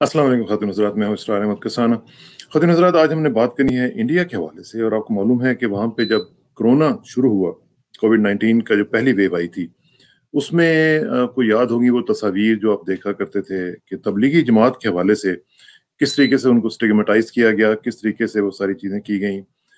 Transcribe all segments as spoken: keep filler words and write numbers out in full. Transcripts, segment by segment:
अस्सलाम वालेकुम ख़ातिन हज़रात, मैं हूं इसरार अहमद कसाना। ख़ातिन हज़रात, आज हमने बात करनी है इंडिया के हवाले से। और आपको मालूम है कि वहाँ पे जब कोरोना शुरू हुआ, कोविड नाइनटीन का जो पहली वेव आई थी, उसमें आपको याद होंगी वो तस्वीर जो आप देखा करते थे कि तबलीगी जमात के हवाले से किस तरीके से उनको स्टिग्मेटाइज़ किया गया, किस तरीके से वो सारी चीज़ें की गईं।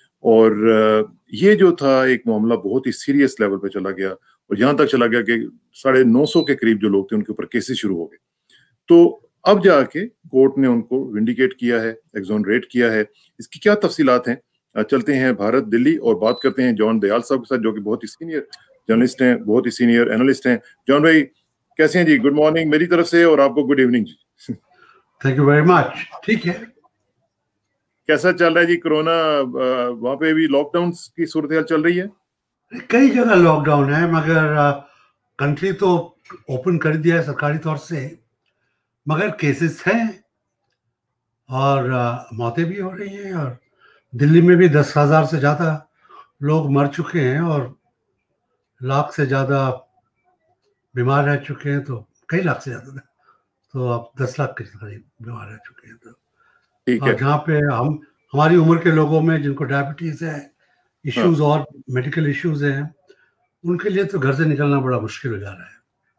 और ये जो था एक मामला बहुत ही सीरियस लेवल पे चला गया और यहाँ तक चला गया कि साढ़े नौ सौ के करीब जो लोग थे उनके ऊपर केसेस शुरू हो गए। तो अब जाके कोर्ट ने उनको विंडिकेट किया है, एक्सोनरेट किया है। इसकी क्या तफसीलात हैं? अ, चलते हैं भारत दिल्ली और बात करते हैं जॉन दयाल साहब के साथ, जो कि बहुत ही सीनियर जर्नलिस्ट हैं, बहुत ही सीनियर एनालिस्ट हैं। जॉन भाई कैसे हैं जी? गुड मॉर्निंग मेरी तरफ से और आपको गुड इवनिंग जी। Thank you very much. ठीक है, कैसा चल रहा है जी कोरोना? वहाँ पे भी लॉकडाउन की सूरत चल रही है? कई जगह लॉकडाउन है, मगर कंट्री तो ओपन कर दिया है सरकारी तौर से, मगर केसेस हैं और मौतें भी हो रही हैं। और दिल्ली में भी दस हजार से ज़्यादा लोग मर चुके हैं और लाख से ज़्यादा बीमार रह चुके हैं। तो कई लाख से ज़्यादा, तो अब दस लाख के करीब बीमार रह चुके हैं। तो ठीक है। और जहाँ पे हम हमारी उम्र के लोगों में जिनको डायबिटीज़ है, इश्यूज हाँ। और मेडिकल इश्यूज हैं, उनके लिए तो घर से निकलना बड़ा मुश्किल हो जा रहा है।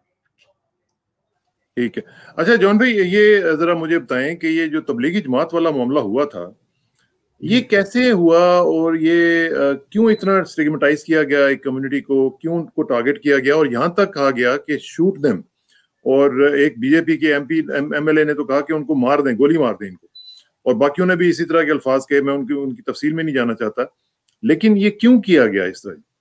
ठीक है। अच्छा जॉन भाई, ये जरा मुझे बताएं कि ये जो तबलीगी जमात वाला मामला हुआ था, ये कैसे हुआ और ये आ, क्यों इतना स्टिग्मेटाइज किया गया एक कम्युनिटी को, क्यों उनको टारगेट किया गया और यहाँ तक कहा गया कि शूट देम। और एक बीजेपी के एमपी एमएलए ने तो कहा कि उनको मार दें, गोली मार दें इनको। और बाकियों ने भी इसी तरह के अल्फाज कहे। मैं उनकी उनकी तफसील में नहीं जाना चाहता, लेकिन ये क्यों किया गया इस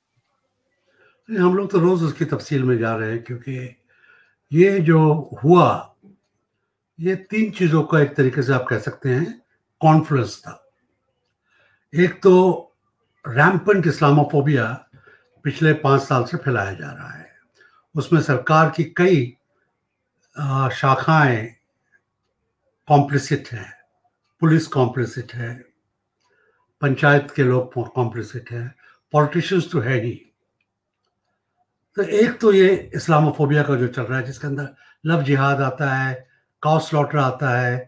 तरह? हम लोग तो रोज उसकी तफसील में जा रहे हैं, क्योंकि ये जो हुआ, ये तीन चीजों का एक तरीके से आप कह सकते हैं कॉन्फ्लुएंस था। एक तो रैम्पेंट इस्लामोफोबिया पिछले पांच साल से फैलाया जा रहा है। उसमें सरकार की कई शाखाएं कॉम्प्लिसिट हैं, पुलिस कॉम्प्लिसिट है, पंचायत के लोग कॉम्प्लिसिट है, पॉलिटिशियंस तो है ही। तो एक तो ये इस्लामोफोबिया का जो चल रहा है, जिसके अंदर लव जिहाद आता है, काउ स्लॉटर आता है,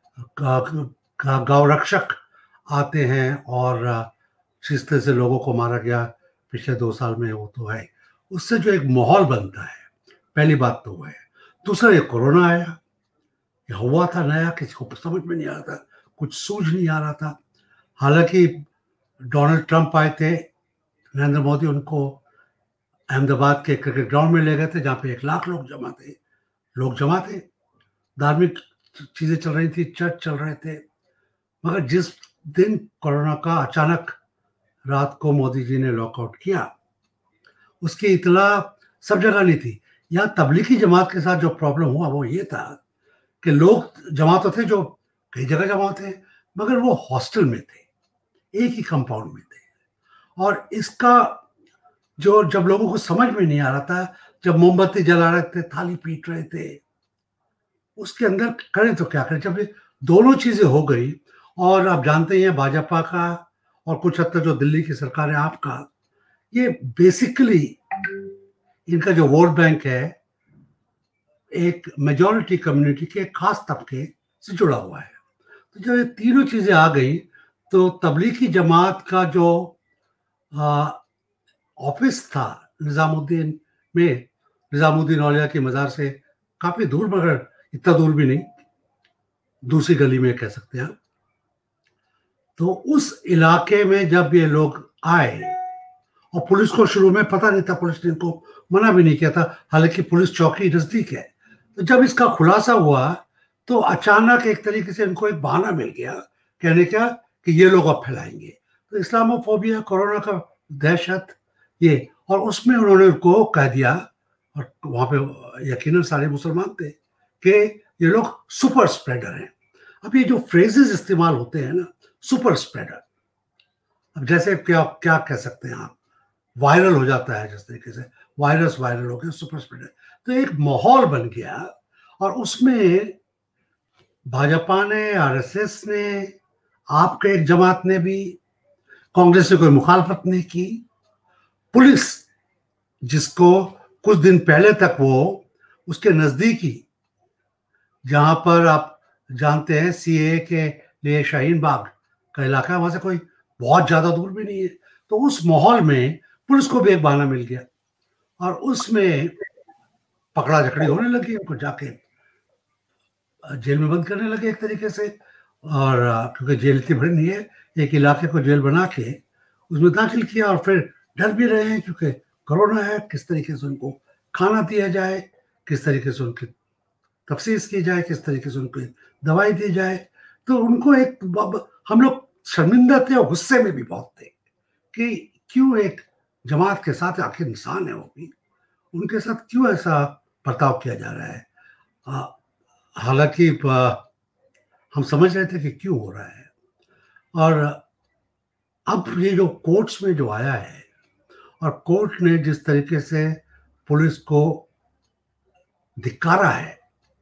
गौ रक्षक आते हैं और जिस तरह से लोगों को मारा गया पिछले दो साल में, वो तो है। उससे जो एक माहौल बनता है, पहली बात तो वो है। दूसरा, ये कोरोना आया, ये हुआ था नया, किसी को समझ में नहीं आ रहा था, कुछ सूझ नहीं आ रहा था। हालांकि डोनाल्ड ट्रंप आए थे, नरेंद्र मोदी उनको अहमदाबाद के क्रिकेट ग्राउंड में ले गए थे, जहाँ पे एक लाख लोग जमा थे लोग जमा थे धार्मिक चीजें चल रही थी, चर्च चल रहे थे। मगर जिस दिन कोरोना का अचानक रात को मोदी जी ने लॉकआउट किया, उसकी इतला सब जगह नहीं थी। यहाँ तबलीगी जमात के साथ जो प्रॉब्लम हुआ वो ये था कि लोग जमा तो थे, जो कई जगह जमा थे, मगर वो हॉस्टल में थे, एक ही कंपाउंड में थे। और इसका जो जब लोगों को समझ में नहीं आ रहा था, जब मोमबत्ती जला रहे थे, थाली पीट रहे थे, उसके अंदर करें तो क्या करें। जब ये दोनों चीजें हो गई, और आप जानते हैं भाजपा का और कुछ हद तक जो दिल्ली की सरकार है आपका, ये बेसिकली इनका जो वोट बैंक है एक मेजॉरिटी कम्युनिटी के खास तबके से जुड़ा हुआ है। तो जब ये तीनों चीजें आ गई, तो तबलीगी जमात का जो ऑफिस था निजामुद्दीन में, निजामुद्दीन औलिया की मज़ार से काफी दूर, मगर इतना दूर भी नहीं, दूसरी गली में कह सकते हैं। तो उस इलाके में जब ये लोग आए, और पुलिस को शुरू में पता नहीं था, पुलिस ने इनको मना भी नहीं किया था, हालांकि पुलिस चौकी नजदीक है। तो जब इसका खुलासा हुआ, तो अचानक एक तरीके से इनको एक बहाना मिल गया कहने का कि ये लोग अब फैलाएंगे। तो इस्लामोफोबिया, कोरोना का दहशत, ये, और उसमें उन्होंने उनको कह दिया, और वहां पे यकीनन सारे मुसलमान थे, कि ये लोग सुपर स्प्रेडर हैं। अब ये जो फ्रेजेस इस्तेमाल होते हैं ना, सुपर स्प्रेडर, अब जैसे क्या क्या कह सकते हैं आप, वायरल हो जाता है, जिस तरीके से वायरस वायरल हो गया, सुपर स्प्रेडर। तो एक माहौल बन गया, और उसमें भाजपा ने, आरएसएस ने, आपके एक जमात ने भी, कांग्रेस ने कोई मुखालफत नहीं की। पुलिस, जिसको कुछ दिन पहले तक वो उसके नजदीकी, जहां पर आप जानते हैं सीए के लिए शाहीन बाग का इलाका है, वहां से कोई बहुत ज्यादा दूर भी नहीं है। तो उस माहौल में पुलिस को भी एक बहाना मिल गया और उसमें पकड़ा झकड़ी होने लगी, उनको जाके जेल में बंद करने लगे एक तरीके से। और क्योंकि जेल इतनी बड़ी नहीं है, एक इलाके को जेल बना के उसमें दाखिल किया और फिर डर भी रहे हैं क्योंकि कोरोना है, किस तरीके से उनको खाना दिया जाए, किस तरीके से उनकी तफ्सीस की जाए, किस तरीके से उनको दवाई दी जाए। तो उनको एक, हम लोग शर्मिंदा थे और गुस्से में भी बहुत थे कि क्यों एक जमात के साथ, आखिर इंसान है वो भी, उनके साथ क्यों ऐसा बर्ताव किया जा रहा है। हालांकि हम समझ रहे थे कि क्यों हो रहा है। और अब ये जो कोर्ट्स में जो आया है और कोर्ट ने जिस तरीके से पुलिस को धिक्कारा है,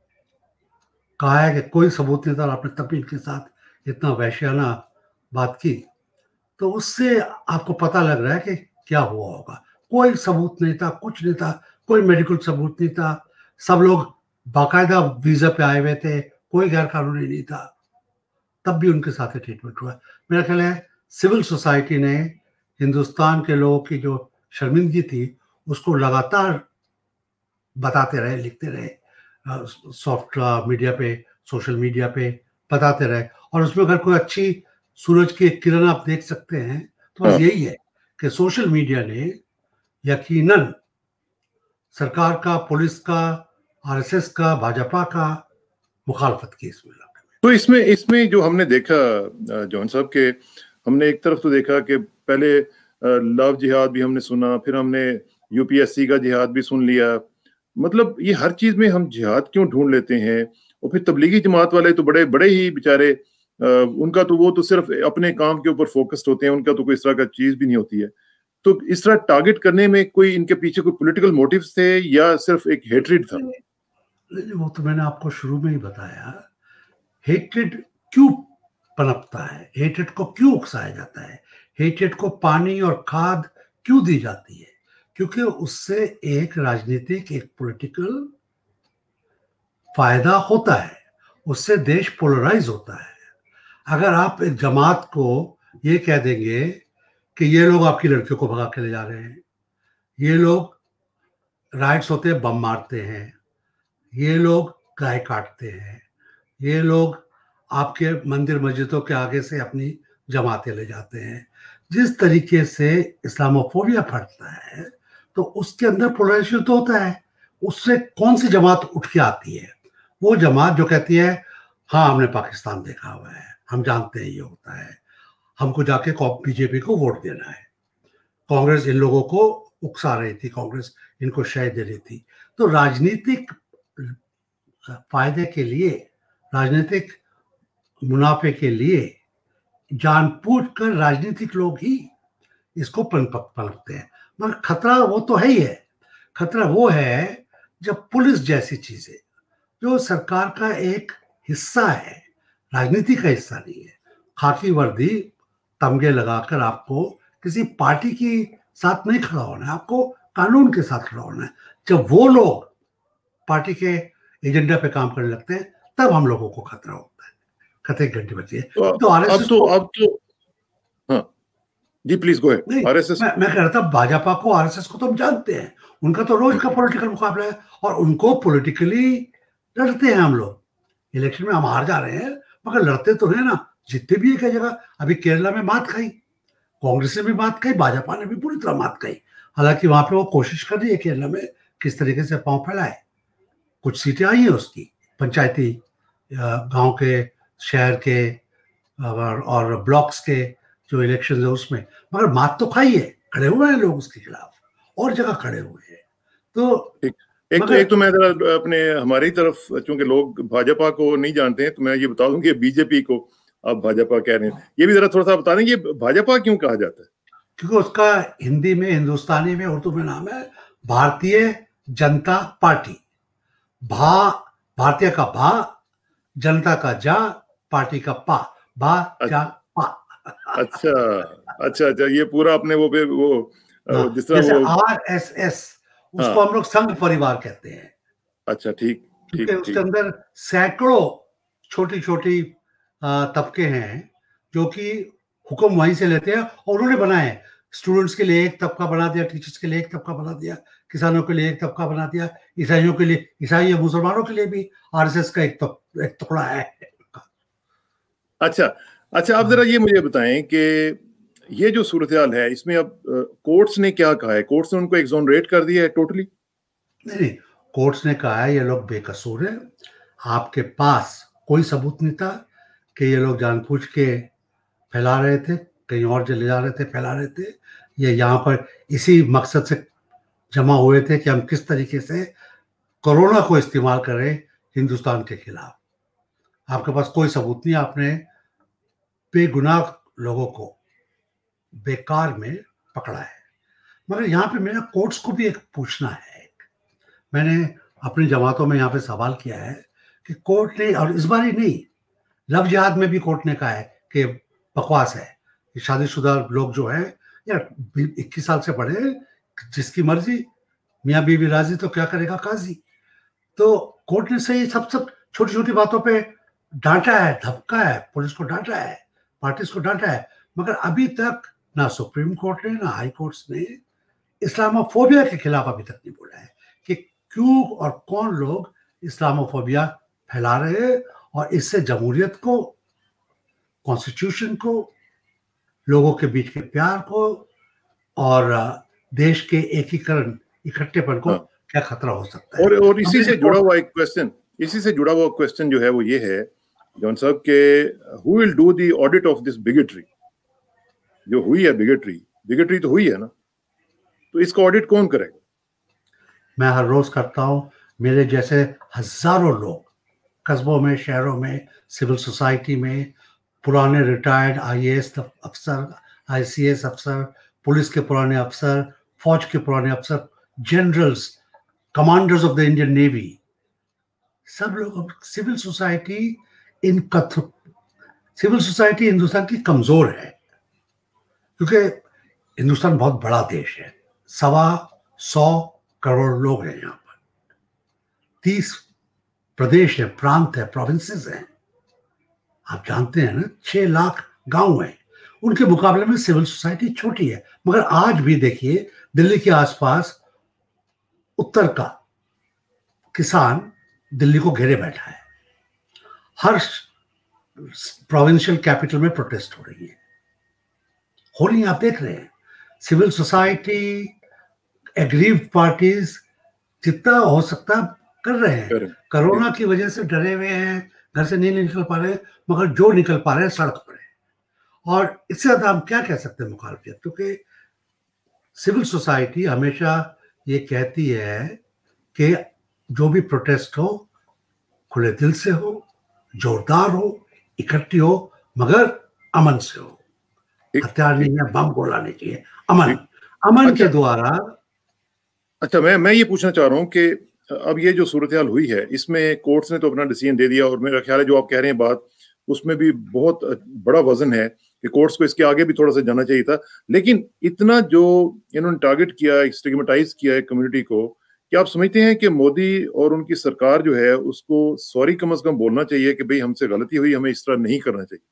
कहा है कि कोई सबूत नहीं था, आपने तब भी इनके साथ इतना वैश्याना बात की, तो उससे आपको पता लग रहा है कि क्या हुआ होगा। कोई सबूत नहीं था, कुछ नहीं था, कोई मेडिकल सबूत नहीं था, सब लोग बाकायदा वीजा पे आए हुए थे, कोई गैर कानूनी नहीं था, तब भी उनके साथ ट्रीटमेंट हुआ। मेरा ख्याल है सिविल सोसाइटी ने हिंदुस्तान के लोगों की जो शर्मिंदगी थी उसको लगातार बताते रहे, लिखते रहे, सॉफ्ट मीडिया पे, सोशल मीडिया पे बताते रहे। और उसमें अगर कोई अच्छी सूरज की किरण आप देख सकते हैं तो बस यही है कि सोशल मीडिया ने यकीनन सरकार का, पुलिस का, आरएसएस का, भाजपा का मुखालफत की इसमें। तो इसमें इसमें जो हमने देखा जॉन साहब के, हमने एक तरफ तो देखा कि पहले लव जिहाद भी हमने सुना, फिर हमने यूपीएससी का जिहाद भी सुन लिया। मतलब ये हर चीज में हम जिहाद क्यों ढूंढ लेते हैं। और फिर तबलीगी जमात वाले तो बड़े बड़े ही बेचारे, उनका तो वो तो सिर्फ अपने काम के ऊपर फोकस्ड होते हैं, उनका तो कोई इस तरह का चीज भी नहीं होती है। तो इस तरह टारगेट करने में कोई इनके पीछे कोई पॉलिटिकल मोटिव्स थे या सिर्फ एक हेट्रेड था? वो तो मैंने आपको शुरू में ही बताया, हेट्रेड क्यों पनपता है, हेट्रेड को क्यों उकसाया जाता है, हेट्रेड को पानी और खाद क्यों दी जाती है, क्योंकि उससे एक राजनीतिक, एक पॉलिटिकल फायदा होता है, उससे देश पोलराइज होता है। अगर आप एक जमात को ये कह देंगे कि ये लोग आपकी लड़कियों को भगा के ले जा रहे हैं, ये लोग राइट्स होते हैं बम मारते हैं, ये लोग गाय काटते हैं, ये लोग आपके मंदिर मस्जिदों के आगे से अपनी जमातें ले जाते हैं, जिस तरीके से इस्लामोफोबिया फटता है तो उसके अंदर पोलराइजेशन तो होता है। उससे कौन सी जमात उठ के आती है? वो जमात जो कहती है हाँ हमने पाकिस्तान देखा हुआ है, हम जानते हैं ये होता है, हमको जाके बीजेपी को वोट देना है। कांग्रेस इन लोगों को उकसा रही थी, कांग्रेस इनको शय दे रही थी। तो राजनीतिक फायदे के लिए, राजनीतिक मुनाफे के लिए जानबूझकर राजनीतिक लोग ही इसको पनप पनपते हैं। मगर खतरा वो तो है ही है। खतरा वो है जब पुलिस जैसी चीजें, जो सरकार का एक हिस्सा है, राजनीति का हिस्सा नहीं है, खाकी वर्दी तमगे लगाकर आपको किसी पार्टी के साथ नहीं खड़ा होना है, आपको कानून के साथ खड़ा होना है। जब वो लोग पार्टी के एजेंडा पे काम करने लगते हैं तब हम लोगों को खतरा होता है, खतरे की घंटी बजती है। तो, तो आरएसएस अब तो अब तो हाँ जी प्लीज गो अहेड। आरएसएस मैं, मैं कह रहा था भाजपा को, आरएसएस को तो हम जानते हैं, उनका तो रोज का पॉलिटिकल मुकाबला है और उनको पॉलिटिकली लड़ते हैं हम लोग। इलेक्शन में हम हार जा रहे हैं मगर लड़ते तो है ना, जितने भी एक जगह। अभी केरला में मात खाई, कांग्रेस ने भी मात खाई, भाजपा ने भी पूरी तरह मात खाई। हालांकि वहां पे वो कोशिश कर रही है केरला में किस तरीके से पांव फैलाए, कुछ सीटें आई है उसकी, पंचायती गांव के, शहर के और, और ब्लॉक्स के जो इलेक्शन है उसमें, मगर मात तो खाई है, खड़े हुए हैं लोग उसके खिलाफ और जगह खड़े हुए हैं। तो एक एक तो, एक तो मैं जरा अपने हमारी तरफ, चूंकि लोग भाजपा को नहीं जानते हैं तो मैं ये बता दूं कि बीजेपी को आप भाजपा कह रहे हैं, ये भी जरा थोड़ा सा बता दें, ये भाजपा क्यों कहा जाता है? क्योंकि उसका हिंदी में, हिंदुस्तानी में, उर्दू में नाम है भारतीय जनता पार्टी। भा, भारतीय का भा, जनता का जा, पार्टी का पा, भा जा पा। अच्छा अच्छा अच्छा, ये पूरा अपने वो वो जिस तरह वो आर एस एस, उसको हम लोग संघ परिवार कहते हैं। अच्छा ठीक ठीक, उसके अंदर सैकड़ों छोटी छोटी तबके हैं जो कि हुक्म वहीं से लेते हैं और उन्होंने बनाए हैं। स्टूडेंट्स के लिए एक तबका बना दिया, टीचर्स के लिए एक तबका बना दिया, किसानों के लिए एक तबका बना दिया, ईसाइयों के लिए, ईसाई या मुसलमानों के लिए भी आरएसएस का एक तब, एक टुकड़ा है। अच्छा अच्छा, आप जरा ये मुझे बताएं कि ये जो सूरत हाल है इसमें अब कोर्ट्स ने क्या कहा है? कोर्ट्स ने उनको एक्सोनरेट कर दिया है टोटली? नहीं नहीं, कोर्ट्स ने कहा है ये लोग बेकसूर है, आपके पास कोई सबूत नहीं था कि ये लोग जानबूझ के फैला रहे थे, कहीं और चले जा रहे थे, फैला रहे थे, ये यहाँ पर इसी मकसद से जमा हुए थे कि हम किस तरीके से कोरोना को इस्तेमाल करें हिंदुस्तान के खिलाफ। आपके पास कोई सबूत नहीं, आपने बेगुनाह लोगों को बेकार में पकड़ा है। मगर यहाँ पे मेरा कोर्ट्स को भी एक पूछना है, मैंने अपनी जमातों में यहाँ पे सवाल किया है कि कोर्ट ने, और इस बार ही नहीं, लव जिहाद में भी कोर्ट ने कहा है कि बकवास है, कि शादीशुदा लोग जो है यार इक्कीस साल से पढ़े, जिसकी मर्जी, मियाँ बीवी राजी तो क्या करेगा काजी। तो कोर्ट ने सही सब सब छोटी छोटी बातों पे डांटा है, धमका है, पुलिस को डांटा है, पार्टीज को डांटा है, मगर अभी तक ना सुप्रीम कोर्ट ने ना हाई कोर्ट्स ने इस्लामोफोबिया के खिलाफ अभी तक नहीं बोला है कि क्यों और कौन लोग इस्लामोफोबिया फैला रहे हैं और इससे जमहूरियत को, कॉन्स्टिट्यूशन को, लोगों के बीच के प्यार को और देश के एकीकरण, इकट्ठेपन को हाँ। क्या खतरा हो सकता है। और और इसी से जुड़ा हुआ एक क्वेश्चन इसी से जुड़ा हुआ क्वेश्चन जो है वो ये है जॉन साहब के, who will do the audit of this bigotry? जो हुई है बिगेटरी, बिगेटरी तो हुई है ना, तो इसका ऑडिट कौन करेगा? मैं हर रोज करता हूं, मेरे जैसे हजारों लोग कस्बों में, शहरों में, सिविल सोसाइटी में, पुराने रिटायर्ड आईएएस अफसर, आईसीएस अफसर, पुलिस के पुराने अफसर, फौज के पुराने अफसर, generals, commanders of the Indian navy, सब लोग, सिविल सोसाइटी इन कथ सिविल सोसाइटी हिंदुस्तान की कमजोर है, क्योंकि हिंदुस्तान बहुत बड़ा देश है, सवा सौ करोड़ लोग हैं यहाँ पर, तीस प्रदेश है, प्रांत है, प्रोविंसेस हैं, आप जानते हैं ना, छह लाख गांव हैं, उनके मुकाबले में सिविल सोसाइटी छोटी है। मगर आज भी देखिए दिल्ली के आसपास उत्तर का किसान दिल्ली को घेरे बैठा है, हर प्रोविंशियल कैपिटल में प्रोटेस्ट हो रही है हो रही है आप देख रहे हैं। सिविल सोसाइटी, एग्रीव्ड पार्टीज जितना हो सकता कर रहे हैं, कोरोना की वजह से डरे हुए हैं, घर से नहीं निकल पा रहे, मगर जो निकल पा रहे हैं सड़क पर है। और इससे ज्यादा हम क्या कह सकते हैं मुखालफियत, क्योंकि सिविल सोसाइटी हमेशा ये कहती है कि जो भी प्रोटेस्ट हो खुले दिल से हो, जोरदार हो, इकट्ठी हो, मगर अमन से हो, हथियार नहीं है, बम गोला नहीं चाहिए, अमन अमन अच्छा, के द्वारा। अच्छा, मैं मैं ये पूछना चाह रहा हूँ कि अब ये जो सूरत हाल हुई है इसमें कोर्ट्स ने तो अपना डिसीजन दे दिया, और मेरा ख्याल है जो आप कह रहे हैं बात, उसमें भी बहुत बड़ा वजन है कि कोर्ट्स को इसके आगे भी थोड़ा सा जाना चाहिए था। लेकिन इतना जो इन्होंने टारगेट किया, स्टिग्मेटाइज किया है कम्युनिटी को, क्या आप समझते हैं कि मोदी और उनकी सरकार जो है उसको सॉरी कम से कम बोलना चाहिए कि भाई हमसे गलती हुई, हमें इस तरह नहीं करना चाहिए?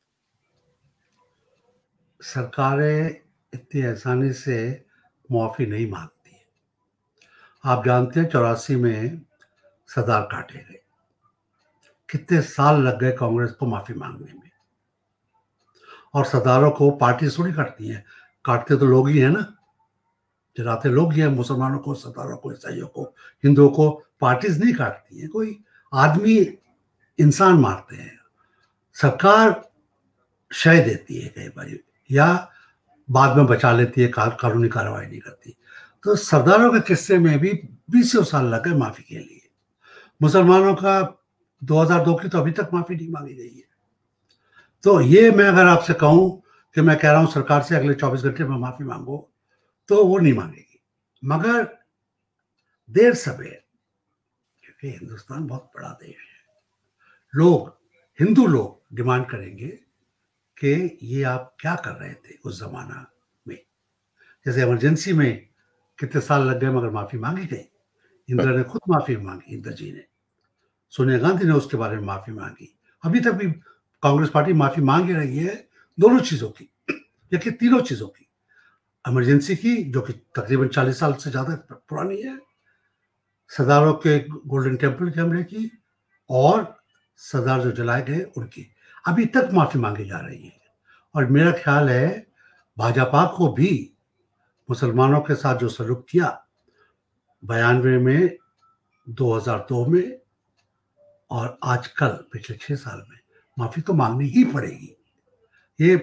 सरकारें इतनी आसानी से माफी नहीं मांगती। आप जानते हैं चौरासी में सरदार काटे गए, कितने साल लग गए कांग्रेस को माफी मांगने में। और सरदारों को पार्टी थोड़ी काटती है, काटते तो लोग ही है ना, जलाते लोग ही हैं, मुसलमानों को, सरदारों को, ईसाइयों को, हिंदुओं को पार्टीज नहीं काटती है, कोई आदमी इंसान मारते हैं। सरकार शय देती है कई बार, या बाद में बचा लेती है, कानूनी कार्रवाई नहीं करती। तो सरदारों के किस्से में भी बीसों साल लग गए माफी के लिए। मुसलमानों का दो हज़ार दो की तो अभी तक माफी नहीं मांगी गई है। तो ये मैं अगर आपसे कहूं कि मैं कह रहा हूं सरकार से अगले चौबीस घंटे में माफी मांगो, तो वो नहीं मांगेगी, मगर देर सवेर, क्योंकि हिंदुस्तान बहुत बड़ा देश है, लोग, हिंदू लोग डिमांड करेंगे कि ये आप क्या कर रहे थे उस जमाना में। जैसे इमरजेंसी में कितने साल लग गए मगर माफी मांगी गई। इंदिरा ने खुद माफी मांगी, इंदिरा जी ने, सोनिया गांधी ने उसके बारे में माफी मांगी, अभी तक भी कांग्रेस पार्टी माफी मांग ही रही है दोनों चीजों की, या कि तीनों चीजों की। इमरजेंसी की, जो कि तकरीबन चालीस साल से ज्यादा पुरानी है, सरदारों के गोल्डन टेम्पल के हमले की, और सरदार जो जलाए गए उनकी अभी तक माफी मांगी जा रही है। और मेरा ख्याल है भाजपा को भी मुसलमानों के साथ जो सलूक किया बयानवे में, दो हज़ार दो में और आजकल पिछले छह साल में, माफी तो मांगनी ही पड़ेगी। ये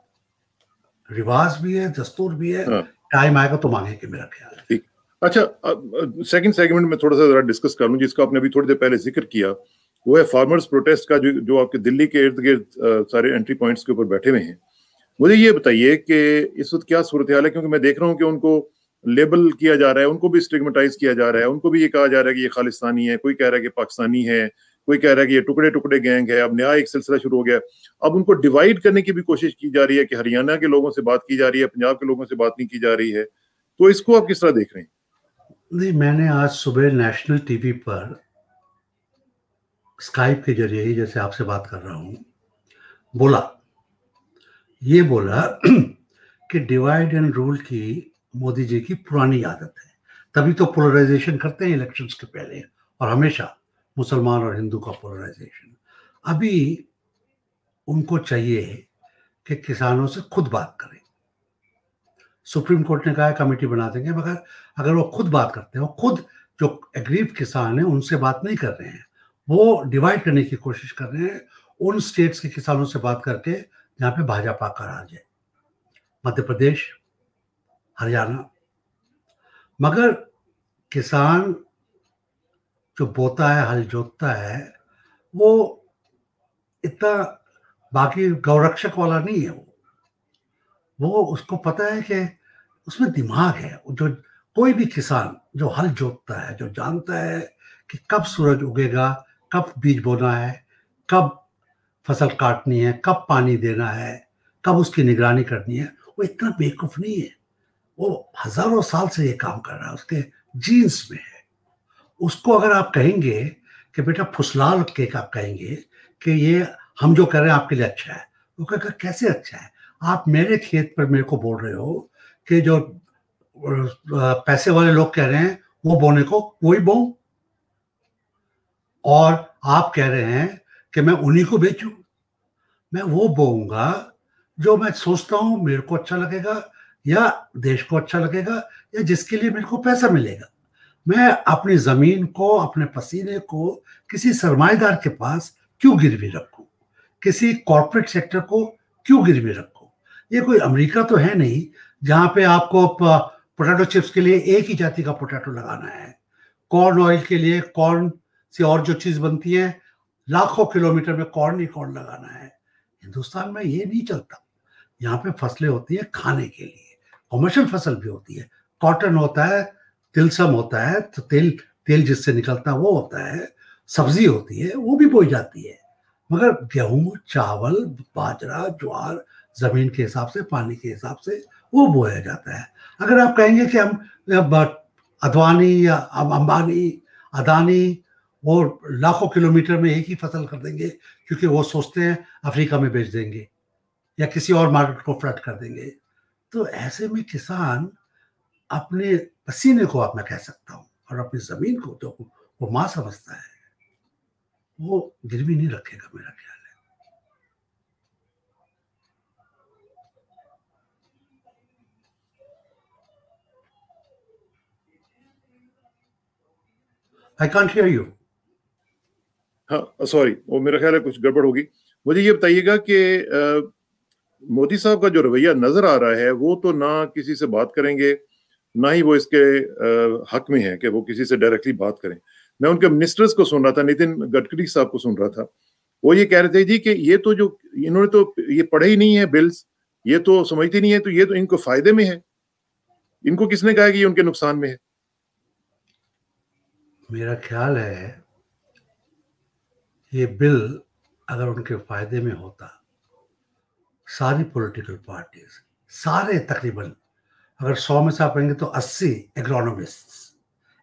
रिवाज भी है, दस्तूर भी है, टाइम आएगा तो मांगेंगे, मेरा ख्याल है। ठीक, अच्छा, सेकंड सेगमेंट में थोड़ा सा जरा डिस्कस कर लूं, जिसका आपने अभी थोड़ी देर पहले जिक्र किया, वो है फार्मर्स प्रोटेस्ट का, जो जो आपके दिल्ली के इर्द गिर्द सारे एंट्री पॉइंट्स के ऊपर बैठे हुए हैं। मुझे ये बताइए कि इस वक्त क्या सूरत हाल है, क्योंकि मैं देख रहा हूँ कि उनको लेबल किया जा रहा है, उनको भी स्टिग्मेटाइज किया जा रहा है, उनको भी ये कहा जा रहा है कि ये खालिस्तानी है, कोई कह रहा है कि पाकिस्तानी है, कोई कह रहा है कि ये टुकड़े टुकड़े गैंग है। अब नया एक सिलसिला शुरू हो गया, अब उनको डिवाइड करने की भी कोशिश की जा रही है कि हरियाणा के लोगों से बात की जा रही है, पंजाब के लोगों से बात नहीं की जा रही है। तो इसको आप किस तरह देख रहे हैं? नहीं, मैंने आज सुबह नेशनल टीवी पर स्काइप के जरिए ही, जैसे आपसे बात कर रहा हूं, बोला ये बोला कि डिवाइड एंड रूल की मोदी जी की पुरानी आदत है, तभी तो पोलराइजेशन करते हैं इलेक्शंस के पहले, और हमेशा मुसलमान और हिंदू का पोलराइजेशन। अभी उनको चाहिए कि किसानों से खुद बात करें। सुप्रीम कोर्ट ने कहा है कमेटी बना देंगे, मगर अगर वो खुद बात करते हैं, वो खुद जो एग्रीव किसान हैं उनसे बात नहीं कर रहे हैं, वो डिवाइड करने की कोशिश कर रहे हैं उन स्टेट्स के किसानों से बात करके जहाँ पे भाजपा का राज है, मध्य प्रदेश, हरियाणा। मगर किसान जो बोता है, हल जोतता है, वो इतना बाकी गौरक्षक वाला नहीं है। वो वो उसको पता है कि उसमें दिमाग है। जो कोई भी किसान जो हल जोतता है, जो जानता है कि कब सूरज उगेगा, कब बीज बोना है, कब फसल काटनी है, कब पानी देना है, कब उसकी निगरानी करनी है, वो इतना बेवकूफ नहीं है। वो हजारों साल से ये काम कर रहा है, उसके जीन्स में है। उसको अगर आप कहेंगे कि बेटा फुसलाल के आप कहेंगे कि ये हम जो कर रहे हैं आपके लिए अच्छा है, वो कहेगा कैसे अच्छा है? आप मेरे खेत पर मेरे को बोल रहे हो कि जो पैसे वाले लोग कह रहे हैं वो बोने को वही बो, और आप कह रहे हैं कि मैं उन्हीं को बेचूं। मैं वो बोऊंगा जो मैं सोचता हूं मेरे को अच्छा लगेगा, या देश को अच्छा लगेगा, या जिसके लिए मेरे को पैसा मिलेगा। मैं अपनी जमीन को, अपने पसीने को किसी सरमाएदार के पास क्यों गिरवी रखूं? किसी कॉर्पोरेट सेक्टर को क्यों गिरवी रखूं? ये कोई अमेरिका तो है नहीं जहां पे आपको पोटैटो चिप्स के लिए एक ही जाति का पोटैटो लगाना है, कॉर्न ऑयल के लिए कॉर्न से और जो चीज बनती है लाखों किलोमीटर में कॉर्न ही कॉर्न लगाना है। हिंदुस्तान में ये नहीं चलता। यहाँ पे फसलें होती है खाने के लिए, कमर्शियल फसल भी होती है, कॉटन होता है, तिलसम होता है, तो तेल तेल जिससे निकलता है वो होता है, सब्जी होती है वो भी बोई जाती है। मगर गेहूं, चावल, बाजरा, ज्वार जमीन के हिसाब से, पानी के हिसाब से वो बोया जाता है। अगर आप कहेंगे कि हम अद्वानी या अंबानी, अदानी वो लाखों किलोमीटर में एक ही फसल कर देंगे क्योंकि वो सोचते हैं अफ्रीका में बेच देंगे या किसी और मार्केट को फ्लड कर देंगे, तो ऐसे में किसान अपने पसीने को, आप मैं कह सकता हूँ, और अपनी जमीन को जो वो माँ समझता है, वो गिरवी नहीं रखेगा, मेरा ख्याल है। I can't hear you. हाँ, सॉरी, वो मेरा ख्याल है कुछ गड़बड़ होगी। मुझे ये बताइएगा कि मोदी साहब का जो रवैया नजर आ रहा है, वो तो ना किसी से बात करेंगे, ना ही वो इसके आ, हक में है कि वो किसी से डायरेक्टली बात करें। मैं उनके मिनिस्टर्स को सुन रहा था, नितिन गडकरी साहब को सुन रहा था, वो ये कह रहे थे जी कि ये तो जो इन्होंने तो ये पढ़े ही नहीं है बिल्स, ये तो समझते नहीं है, तो ये तो इनको फायदे में है। इनको किसने कहा कि ये उनके नुकसान में है? मेरा ख्याल है ये बिल अगर उनके फायदे में होता, सारी पॉलिटिकल पार्टीज, सारे तकरीबन, अगर सौ में से आप कहेंगे तो अस्सी agronomist,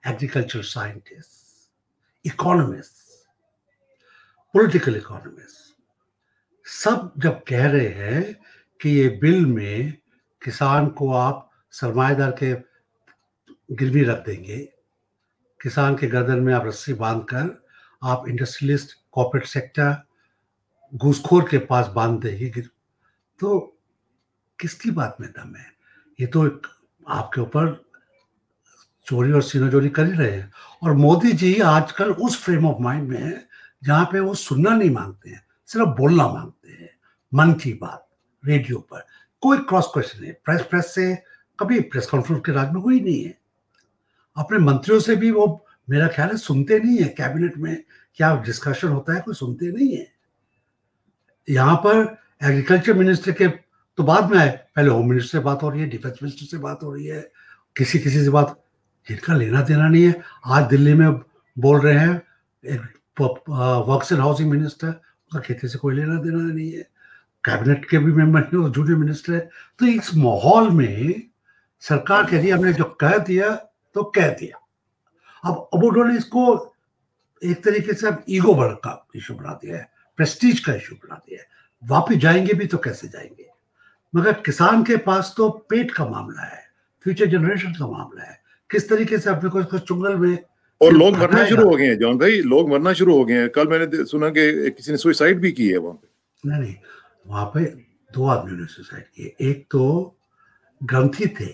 agriculture scientist, economist, political economist, सब जब कह रहे हैं कि ये बिल में किसान को आप सरमाएदार के गिरवी रख देंगे, किसान के गर्दन में आप रस्सी बांधकर आप इंडस्ट्रियलिस्ट, कॉर्पोरेट सेक्टर, घूसखोर के पास बांध देंगे, तो किसकी बात में दम है? ये तो एक आपके ऊपर चोरी और सीनाजोरी कर ही रहे हैं। और मोदी जी आजकल उस फ्रेम ऑफ माइंड में है जहां पे वो सुनना नहीं मांगते हैं, सिर्फ बोलना मांगते हैं। मन की बात रेडियो पर कोई क्रॉस क्वेश्चन नहीं, प्रेस प्रेस से कभी प्रेस कॉन्फ्रेंस के राज में हुई नहीं है। अपने मंत्रियों से भी वो मेरा ख्याल है सुनते नहीं है, कैबिनेट में क्या डिस्कशन होता है कोई सुनते नहीं है। यहाँ पर एग्रीकल्चर मिनिस्टर के तो बाद में आए, पहले होम मिनिस्टर से बात हो रही है, डिफेंस मिनिस्टर से बात हो रही है, किसी किसी से बात, जिनका लेना देना नहीं है। आज दिल्ली में बोल रहे हैं एक वर्क्स एंड हाउसिंग मिनिस्टर, उसका खेती से कोई लेना देना नहीं है, कैबिनेट के भी मेंबर हैं, जूनियर मिनिस्टर है। तो इस माहौल में सरकार कह रही है हमने जो कह दिया तो कह दिया। अब अब उन्होंने इसको एक तरीके से अब ईगो बढ़ का इशू बना दिया है, प्रेस्टीज का इशू बना दिया है। वापिस जाएंगे भी तो कैसे जाएंगे? मगर किसान के पास तो पेट का मामला है, फ्यूचर जनरेशन का मामला है, किस तरीके से अपने को इसको चुंगल में। और लोग मरना शुरू हो गए हैं जॉन भाई, लोग मरना शुरू हो गए हैं। कल मैंने सुना कि किसी ने सुसाइड भी की है वहां पे। नहीं नहीं, वहां पे दो आदमियों ने सुसाइड किए। एक तो ग्रंथी थे,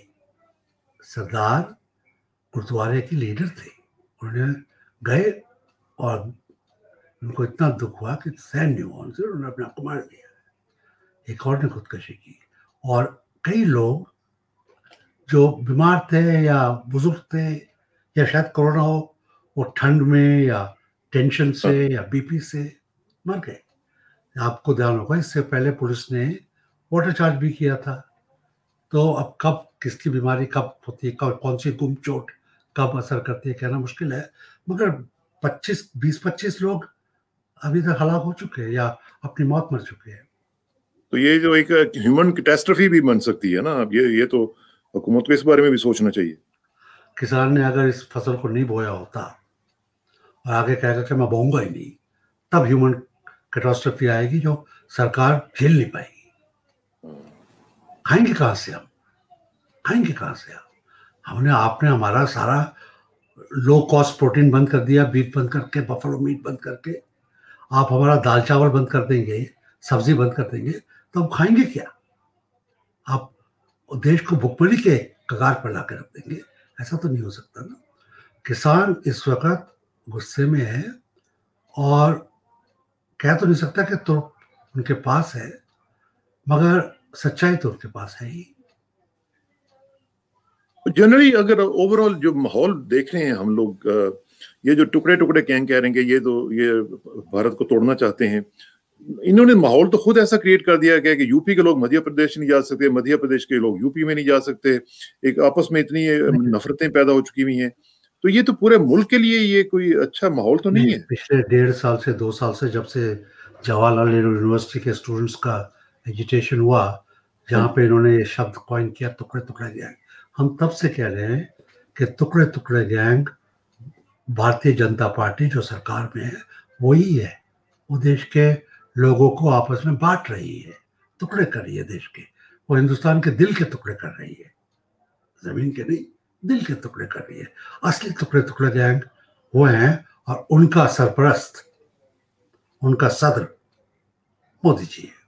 सरदार गुरुद्वारे के लीडर थे, उन्होंने गए और उनको इतना दुख हुआ कि सहन नहीं हुआ उनसे, उन्होंने अपने आप को मार दिया। एक और ने खुदकुशी की। और कई लोग जो बीमार थे या बुजुर्ग थे या शायद कोरोना हो, वो ठंड में या टेंशन से या बीपी से मर गए। आपको ध्यान होगा इससे पहले पुलिस ने वाटर चार्ज भी किया था। तो अब कब किसकी बीमारी कब होती है, कब कौन सी गुम चोट कब असर करती है, कहना मुश्किल है। मगर पच्चीस बीस पच्चीस लोग अभी तक हलाक हो चुके हैं या अपनी मौत मर चुके हैं। तो ये जो एक ह्यूमन कैटास्ट्रोफी भी बन सकती है ना, अब ये ये तो हुकूमत को इस बारे में भी सोचना चाहिए। किसान ने अगर इस फसल को नहीं बोया होता और आगे कहेगा कि मैं बोऊंगा ही नहीं, तब ह्यूमन कैटास्ट्रोफी आएगी जो सरकार झेल नहीं पाएगी। खाएंगे कहां से हम, खाएंगे कहां से हम? हमने आपने हमारा सारा लो कॉस्ट प्रोटीन बंद कर दिया, बीफ बंद करके, बफेलो मीट बंद करके। आप हमारा दाल चावल बंद कर देंगे, सब्जी बंद कर देंगे, तो हम खाएंगे क्या? आप देश को भुखमरी के कगार पर लाकर रख देंगे, ऐसा तो नहीं हो सकता ना। किसान इस वक्त गुस्से में है और कह तो नहीं सकता कि तो उनके पास है, मगर सच्चाई तो उनके पास है ही। जनरली अगर ओवरऑल जो माहौल देख रहे हैं हम लोग, ये जो टुकड़े टुकड़े गैंग कह रहे हैं कि ये तो ये भारत को तोड़ना चाहते हैं, इन्होंने माहौल तो खुद ऐसा क्रिएट कर दिया है कि यूपी के लोग मध्य प्रदेश नहीं जा सकते, मध्य प्रदेश के लोग यूपी में नहीं जा सकते। एक आपस में इतनी नफरतें पैदा हो चुकी हुई हैं। तो ये तो पूरे मुल्क के लिए ये कोई अच्छा माहौल तो नहीं, नहीं है। पिछले डेढ़ साल से दो साल से जब से जवाहरलाल नेहरू यूनिवर्सिटी के स्टूडेंट्स का एजिटेशन हुआ, जहाँ पे इन्होंने ये शब्द कॉइन किया टुकड़े टुकड़े गैंग, हम तब से कह रहे हैं कि टुकड़े टुकड़े गैंग भारतीय जनता पार्टी जो सरकार में है वही है। वो देश के लोगों को आपस में बांट रही है, टुकड़े कर रही है देश के। वो हिंदुस्तान के दिल के टुकड़े कर रही है, जमीन के नहीं, दिल के टुकड़े कर रही है। असली टुकड़े टुकड़े गैंग वो हैं और उनका सरपरस्त, उनका सदर मोदी जी है।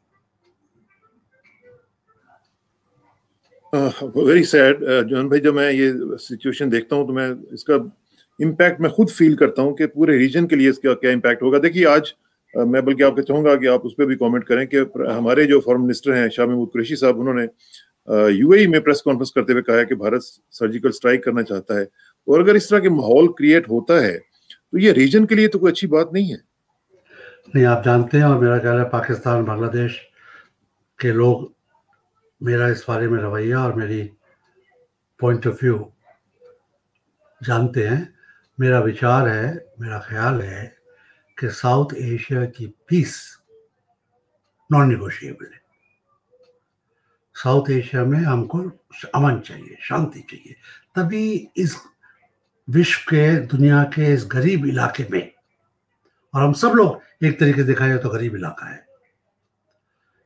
वेरी सैड जॉन भाई, जब मैं ये सिचुएशन देखता हूँ तो मैं इसका इम्पैक्ट मैं खुद फील करता हूँ कि पूरे रीजन के लिए इसका क्या इम्पैक्ट होगा। देखिए आज uh, मैं बल्कि आपको चाहूंगा कि आप उस पर भी कमेंट करें कि हमारे जो फॉरेन मिनिस्टर हैं शाह महमूद कुरैशी साहब, उन्होंने यूएई uh, में प्रेस कॉन्फ्रेंस करते हुए कहा है कि भारत सर्जिकल स्ट्राइक करना चाहता है। और अगर इस तरह के माहौल क्रिएट होता है तो ये रीजन के लिए तो कोई अच्छी बात नहीं है। नहीं, आप जानते हैं, और मेरा ख्याल है पाकिस्तान बांग्लादेश के लोग मेरा इस बारे में रवैया और मेरी पॉइंट ऑफ व्यू जानते हैं। मेरा विचार है, मेरा ख्याल है कि साउथ एशिया की पीस नॉन निगोशिएबल है। साउथ एशिया में हमको अमन चाहिए, शांति चाहिए, तभी इस विश्व के, दुनिया के इस गरीब इलाके में, और हम सब लोग एक तरीके से देखा जाए तो गरीब इलाका है,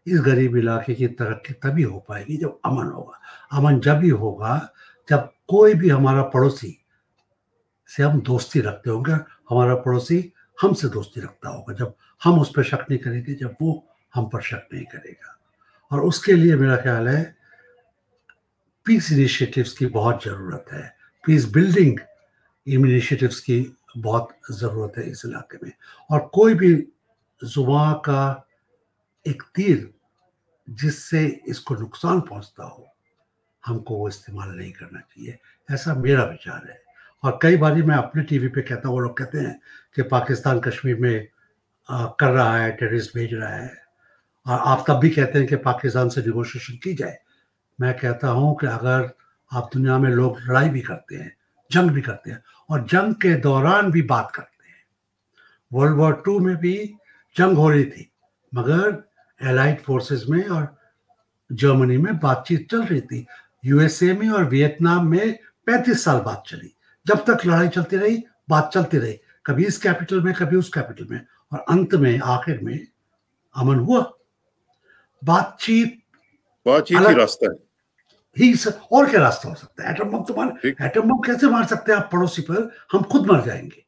इस गरीब इलाके की तरक्की तभी हो पाएगी जब अमन होगा। अमन जब ही होगा जब कोई भी हमारा पड़ोसी से हम दोस्ती रखते होंगे, हमारा पड़ोसी हमसे दोस्ती रखता होगा, जब हम उस पर शक नहीं करेंगे, जब वो हम पर शक नहीं करेगा। और उसके लिए मेरा ख्याल है पीस इनिशिएटिव्स की बहुत ज़रूरत है, पीस बिल्डिंग इनिशिएटिव्स की बहुत ज़रूरत है इस इलाके में। और कोई भी जुबान का एक तीर जिससे इसको नुकसान पहुंचता हो, हमको वो इस्तेमाल नहीं करना चाहिए, ऐसा मेरा विचार है। और कई बार मैं अपने टीवी पे कहता हूँ, वो लोग कहते हैं कि पाकिस्तान कश्मीर में आ, कर रहा है, टेररिस्ट भेज रहा है, और आप तब भी कहते हैं कि पाकिस्तान से निगोशिएशन की जाए। मैं कहता हूँ कि अगर आप दुनिया में लोग लड़ाई भी करते हैं, जंग भी करते हैं, और जंग के दौरान भी बात करते हैं। वर्ल्ड वॉर टू में भी जंग हो रही थी, मगर एलाइड फोर्सेस में और जर्मनी में बातचीत चल रही थी। यूएसए में और वियतनाम में पैंतीस साल बात चली, जब तक लड़ाई चलती रही बात चलती रही, कभी इस कैपिटल में कभी उस कैपिटल में, और अंत में आखिर में अमन हुआ। बातचीत बातचीत ही रास्ता है ही स, और क्या रास्ता हो सकता है? एटम बम तो मार एटम बम कैसे मार सकते हैं आप पड़ोसी पर? हम खुद मर जाएंगे।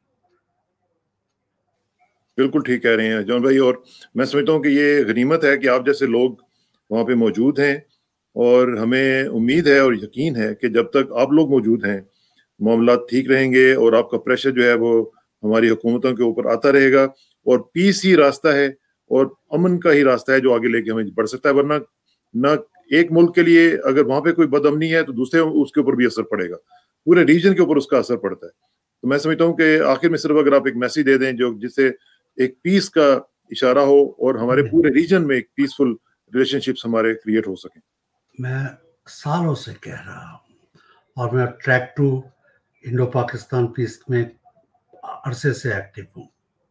बिल्कुल ठीक कह रहे हैं जॉन भाई, और मैं समझता हूँ कि ये गनीमत है कि आप जैसे लोग वहाँ पे मौजूद हैं, और हमें उम्मीद है और यकीन है कि जब तक आप लोग मौजूद हैं मामला ठीक रहेंगे, और आपका प्रेशर जो है वो हमारी हुकूमतों के ऊपर आता रहेगा, और पीस ही रास्ता है और अमन का ही रास्ता है जो आगे लेके हमें बढ़ सकता है। वरना ना एक मुल्क के लिए अगर वहाँ पे कोई बदअमनी है तो दूसरे उसके ऊपर भी असर पड़ेगा, पूरे रीजन के ऊपर उसका असर पड़ता है। तो मैं समझता हूँ कि आखिर में सिर्फ अगर आप एक मैसेज दे दें जो जिससे एक पीस का इशारा हो और हमारे पूरे रीजन में एक पीसफुल रिलेशनशिप्स हमारे क्रिएट हो सकें। मैं सालों से कह रहा हूँ, और मैं track two Indo Pakistan peace में अरसे से एक्टिव हूँ,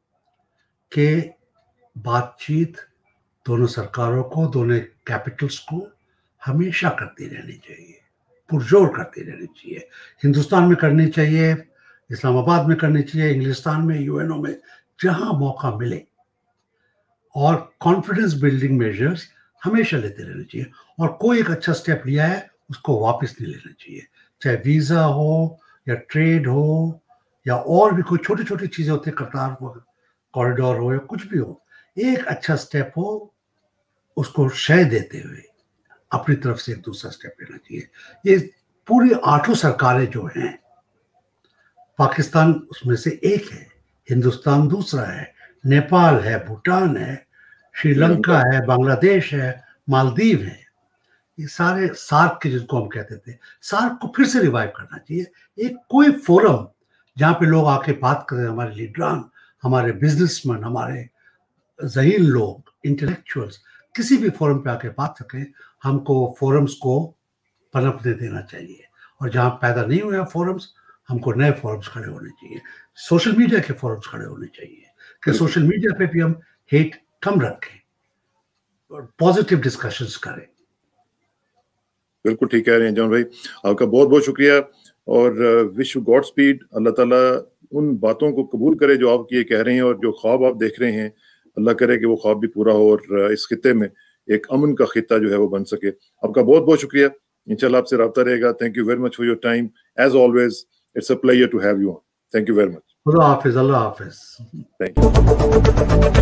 कि बातचीत दोनों सरकारों को, दोनों कैपिटल्स को हमेशा करती रहनी चाहिए, पुरजोर करती रहनी चाहिए। हिंदुस्तान में करनी चाहिए, इस्लामाबाद में करनी चाहिए, इंग्लिस्तान में, यूएनओ में, जहां मौका मिले। और कॉन्फिडेंस बिल्डिंग मेजर्स हमेशा लेते रहने चाहिए, और कोई एक अच्छा स्टेप लिया है उसको वापस नहीं लेना चाहिए, चाहे वीज़ा हो या ट्रेड हो या और भी कोई छोटी छोटी चीज़ें होती है, करतार कॉरिडोर हो या कुछ भी हो, एक अच्छा स्टेप हो उसको शय देते हुए अपनी तरफ से एक दूसरा स्टेप लेना चाहिए। ये पूरी आठों सरकारें जो हैं, पाकिस्तान उसमें से एक है, हिंदुस्तान दूसरा है, नेपाल है, भूटान है, श्रीलंका है, बांग्लादेश है, मालदीव है, ये सारे सार्क के जिनको हम कहते थे, सार्क को फिर से रिवाइव करना चाहिए। एक कोई फोरम जहाँ पे लोग आके बात करें, हमारे लीडरान, हमारे बिजनेसमैन, हमारे ज़हीन लोग, इंटेलेक्चुअल्स, किसी भी फोरम पे आके बात सकें। हमको फोरम्स को पनपने देना चाहिए, और जहाँ पैदा नहीं हुए फोरम्स, हमको नए फोरम्स खड़े होने चाहिए। सोशल मीडिया के फोरम्स खड़े होने चाहिए कि सोशल मीडिया पे भी हम हेट कम रखें और पॉजिटिव डिस्कशंस करें। बिल्कुल ठीक कह रहे हैं जॉन भाई, आपका बहुत बहुत शुक्रिया, और विश यू गॉड स्पीड। अल्लाह ताला उन बातों को कबूल करे जो आप ये कह रहे हैं, और जो ख्वाब आप देख रहे हैं अल्लाह करे कि वो ख्वाब भी पूरा हो, और इस खित्ते में एक अमन का खित्ता जो है वो बन सके। आपका बहुत बहुत शुक्रिया, इंशाल्लाह आपसे रब्ता रहेगा। Thank you very much for your time, as always it's a pleasure to have you on. Thank you very much. खुदा हाफिज, अल्लाह हाफिज। Thank you.